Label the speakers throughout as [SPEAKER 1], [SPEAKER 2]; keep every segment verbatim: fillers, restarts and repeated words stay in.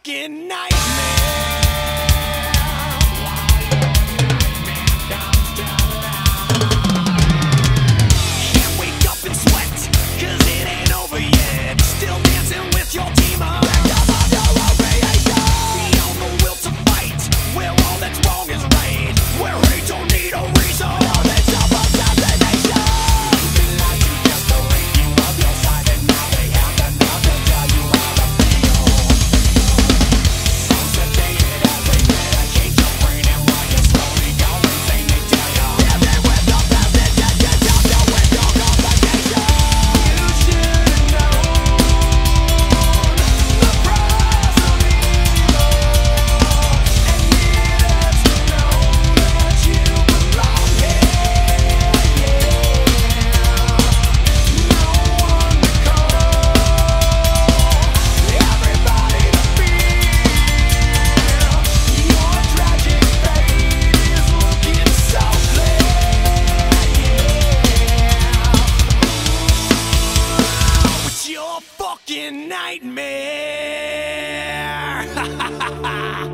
[SPEAKER 1] fucking nightmare. Can't wake up and sweat, cause it ain't over yet. Still dancing with your demon. Beyond the will to fight, where all that's wrong is right, where hate don't need a reason. All that's up assassination. Been lied to just to rape you of your side, and now they have the nerve to tell you how to feel. So sedated as they medicate your brain, and while you're slowly going insane, they tell you living with the passage and you don't know with your complication. You should've known the price of evil, and needed to know that you belong here. No one to call, everybody to feel. Your tragic fate is looking so clear. It's your fucking nightmare.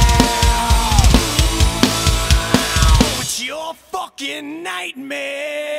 [SPEAKER 1] Fucking nightmare.